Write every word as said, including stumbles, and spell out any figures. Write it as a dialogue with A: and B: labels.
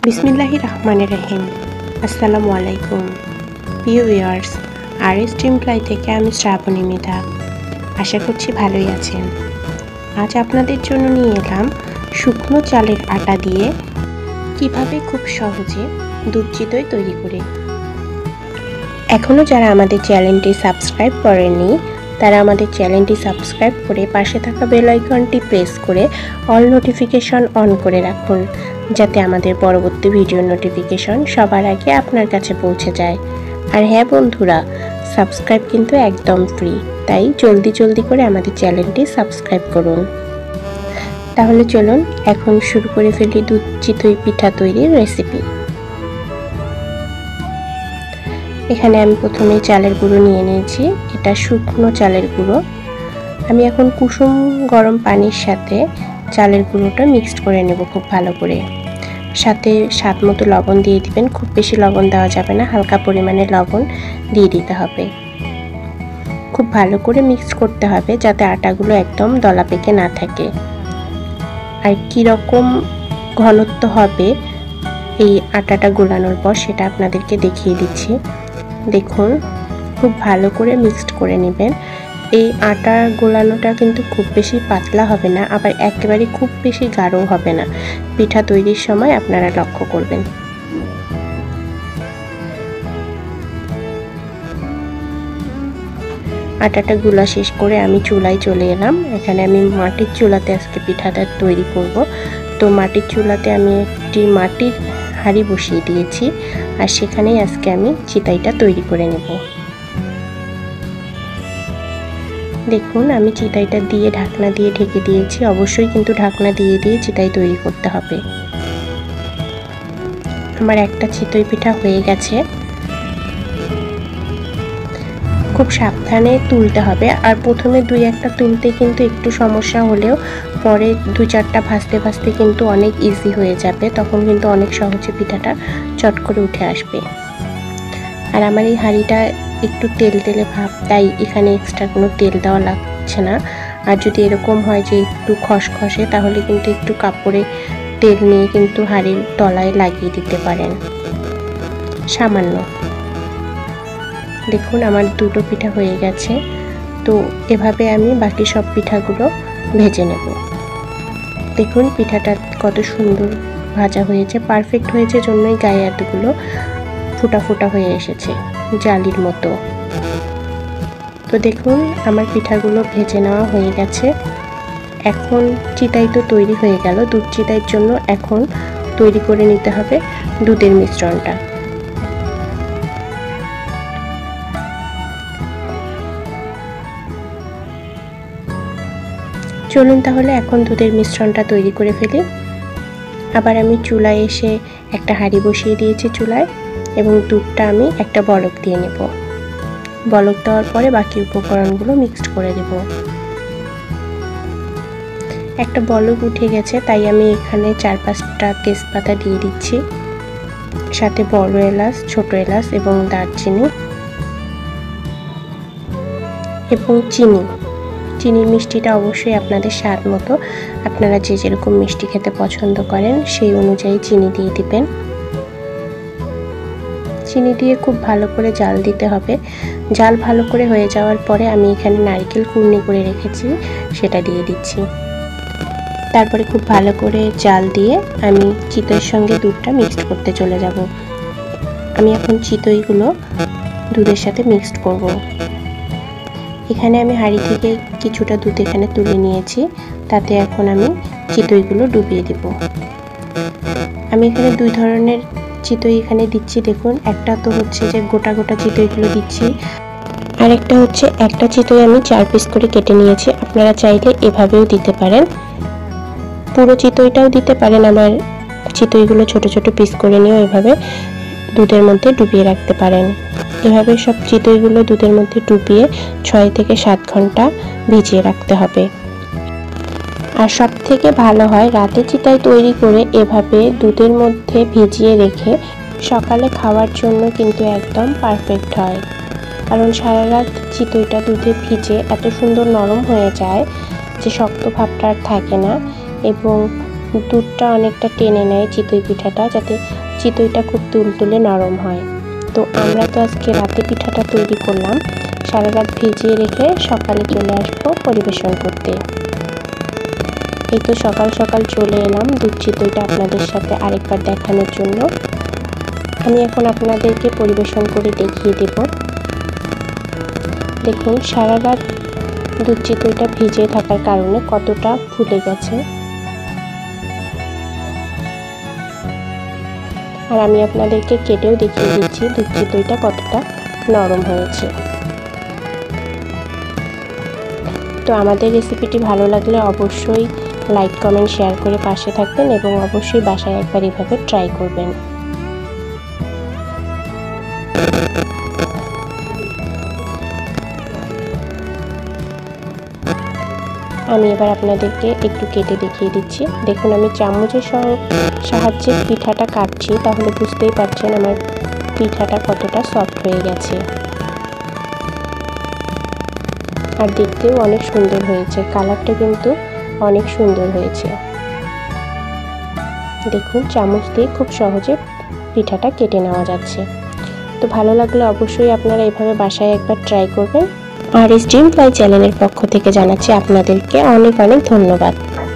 A: বিসমিল্লাহির রহমানির রহিম। আসসালামু আলাইকুম প্রিয় ভিউয়ার্স, আর এস টিমপ্লাই থেকে আমি শ্রাবণী মৃধা। আশা করছি ভালোই আছেন। আজ আপনাদের জন্য নিয়ে এলাম শুকনো চালের আটা দিয়ে কিভাবে খুব সহজে দুধ চিতই তৈরি করে। এখনও যারা আমাদের চ্যানেলটি সাবস্ক্রাইব করেননি তারা আমাদের চ্যানেলটি সাবস্ক্রাইব করে পাশে থাকা বেল আইকনটি প্রেস করে অল নোটিফিকেশন অন করে রাখুন, যাতে আমাদের পরবর্তী ভিডিও নোটিফিকেশন সবার আগে আপনার কাছে পৌঁছে যায়। আর হ্যাঁ বন্ধুরা, সাবস্ক্রাইব কিন্তু একদম ফ্রি, তাই জলদি জলদি করে আমাদের চ্যানেলটি সাবস্ক্রাইব করুন। তাহলে চলুন এখন শুরু করে ফেলি দুধ চিতই পিঠা তৈরির রেসিপি। এখানে আমি প্রথমে চালের গুঁড়ো নিয়ে নিয়েছি। এটা শুকনো চালের গুঁড়ো। আমি এখন কুসুম গরম পানির সাথে চালের গুঁড়োটা মিক্সড করে নেব খুব ভালো করে। সাথে স্বাদ মতো লবণ দিয়ে দিবেন। খুব বেশি লবণ দেওয়া যাবে না, হালকা পরিমাণে লবণ দিয়ে দিতে হবে। খুব ভালো করে মিক্সড করতে হবে যাতে আটাগুলো একদম দলা পেকে না থাকে। আর কীরকম ঘনত্ব হবে এই আটাটা গোলানোর পর সেটা আপনাদেরকে দেখিয়ে দিচ্ছি। দেখুন, খুব ভালো করে মিক্সড করে নেবেন। এই আটা গোলানোটা কিন্তু খুব বেশি পাতলা হবে না, আবার একেবারে খুব বেশি গাঢ় হবে না। পিঠা তৈরির সময় আপনারা লক্ষ্য করবেন। আটাটা গুলা শেষ করে আমি চুলায় চলে এলাম। এখানে আমি মাটির চুলাতে আজকে পিঠাটা তৈরি করব। তো মাটির চুলাতে আমি একটি মাটির হাঁড়ি বসিয়ে দিয়েছি, আর সেখানেই আজকে আমি চিতাইটা তৈরি করে নেব। দেখুন, আমি চিতাইটা দিয়ে ঢাকনা দিয়ে ঢেকে দিয়েছি। অবশ্যই কিন্তু ঢাকনা দিয়ে দিয়ে চিতাই তৈরি করতে হবে। আমার একটা চিতই পিঠা হয়ে গেছে। খুব সাবধানে তুলতে হবে, আর প্রথমে দুই একটা তুলতে কিন্তু একটু সমস্যা হলেও পরে দু চারটা ভাজতে ভাজতে কিন্তু অনেক ইজি হয়ে যাবে। তখন কিন্তু অনেক সহজে পিঠাটা চট করে উঠে আসবে। আর আমার এই হাঁড়িটা একটু তেল তেলে ভাব, তাই এখানে এক্সট্রা কোনো তেল দেওয়া লাগছে না। আর যদি এরকম হয় যে একটু খসখসে, তাহলে কিন্তু একটু কাপড়ে তেল নিয়ে কিন্তু হাঁড়ির তলায় লাগিয়ে দিতে পারেন সামান্য। দেখুন, আমার দুটো পিঠা হয়ে গেছে। তো এভাবে আমি বাকি সব পিঠাগুলো ভেজে নেব। দেখুন পিঠাটা কত সুন্দর ভাজা হয়েছে, পারফেক্ট হয়েছে, জন্যই গায়ে এতগুলো ফুটা ফুটা হয়ে এসেছে জালির মতো। তো দেখুন আমার পিঠাগুলো ভেজে নেওয়া হয়ে গেছে। এখন চিতাই তো তৈরি হয়ে গেল। দুধ চিতাইয়ের জন্য এখন তৈরি করে নিতে হবে দুধের মিশ্রণটা। চলুন তাহলে এখন দুধের মিশ্রণটা তৈরি করে ফেলি। আবার আমি চুলায় এসে একটা হাঁড়ি বসিয়ে দিয়েছি চুলায়, এবং দুধটা আমি একটা বলক দিয়ে নেব। বলক দেওয়ার পরে বাকি উপকরণগুলো মিক্সড করে দেব। একটা বলক উঠে গেছে, তাই আমি এখানে চার পাঁচটা তেজপাতা দিয়ে দিচ্ছি, সাথে বড় এলাচ, ছোট এলাচ এবং দারচিনি এবং চিনি। চিনির মিষ্টিটা অবশ্যই আপনাদের স্বাদ মতো, আপনারা যে যেরকম মিষ্টি খেতে পছন্দ করেন সেই অনুযায়ী চিনি দিয়ে দিবেন। চিনি দিয়ে খুব ভালো করে জাল দিতে হবে। জাল ভালো করে হয়ে যাওয়ার পরে আমি এখানে নারকেল কুর্নি করে রেখেছি, সেটা দিয়ে দিচ্ছি। তারপরে খুব ভালো করে জাল দিয়ে আমি চিতইয়ের সঙ্গে দুধটা মিক্সড করতে চলে যাব। আমি এখন চিতইগুলো দুধের সাথে মিক্সড করব। এখানে আমি হাঁড়ি থেকে কিছুটা দুধ এখানে তুলে নিয়েছি, তাতে এখন আমি চিতইগুলো ডুবিয়ে দেব। আমি এখানে দুই ধরনের চিতই এখানে দিচ্ছি। দেখুন, একটা তো হচ্ছে যে গোটা গোটা চিতইগুলো দিচ্ছি, আর একটা হচ্ছে একটা চিতই আমি চার পিস করে কেটে নিয়েছি। আপনারা চাইলে এভাবেও দিতে পারেন, পুরো চিতইটাও দিতে পারেন। আমার চিতইগুলো ছোট ছোট পিস করে নিয়েও এভাবে দুধের মধ্যে ডুবিয়ে রাখতে পারেন। এভাবে সব চিতইগুলো দুধের মধ্যে ডুবিয়ে ছয় থেকে সাত ঘন্টা ভিজিয়ে রাখতে হবে। আর সব থেকে ভালো হয় রাতে চিতাই তৈরি করে এভাবে দুধের মধ্যে ভিজিয়ে রেখে সকালে খাওয়ার জন্য কিন্তু একদম পারফেক্ট হয়। কারণ সারা রাত চিতইটা দুধে ভিজে এত সুন্দর নরম হয়ে যায় যে শক্ত ভাবটা আর থাকে না, এবং দুধটা অনেকটা টেনে নেয় চিতই পিঠাটা, যাতে চিতইটা খুব তুলতুলে নরম হয়। তো আমরা তো আজকে রাতে পিঠাটা তৈরি করলাম, সারা রাত ভিজিয়ে রেখে সকালে চলে আসবো পরিবেশন করতে। এই তো সকাল সকাল চলে এলাম দুধ চিতইটা আপনাদের সাথে আরেকবার দেখানোর জন্য। আমি এখন আপনাদেরকে পরিবেশন করে দেখিয়ে দেব। দেখুন সারা রাত দুধ চিতইটা ভিজে থাকার কারণে কতটা ফুলে গেছে। আর আমি আপনাদেরকে কেটেও দেখিয়ে দিচ্ছি দুধ চিতইটা কতটা নরম হয়েছে। তো আমাদের রেসিপিটি ভালো লাগলে অবশ্যই লাইক কমেন্ট শেয়ার করে পাশে থাকবেন এবং অবশ্যই বাসায় একবার এভাবে ট্রাই করবেন। আমি এবার আপনাদেরকে একটু কেটে দেখিয়ে দিচ্ছি। দেখুন আমি চামচের সাহায্যে পিঠাটা কাটছি, তাহলে বুঝতেই পারছেন আমার পিঠাটা কতটা সফট হয়ে গেছে। আর দেখতেও অনেক সুন্দর হয়েছে, কালারটা কিন্তু অনেক সুন্দর হয়েছে। দেখুন চামচ দিয়ে খুব সহজে পিঠাটা কেটে নেওয়া যাচ্ছে। তো ভালো লাগলে অবশ্যই আপনারা এভাবে বাসায় একবার ট্রাই করবেন। আর এই ড্রিম ফ্লাই চ্যানেলের পক্ষ থেকে জানাচ্ছি আপনাদেরকে অনেক অনেক ধন্যবাদ।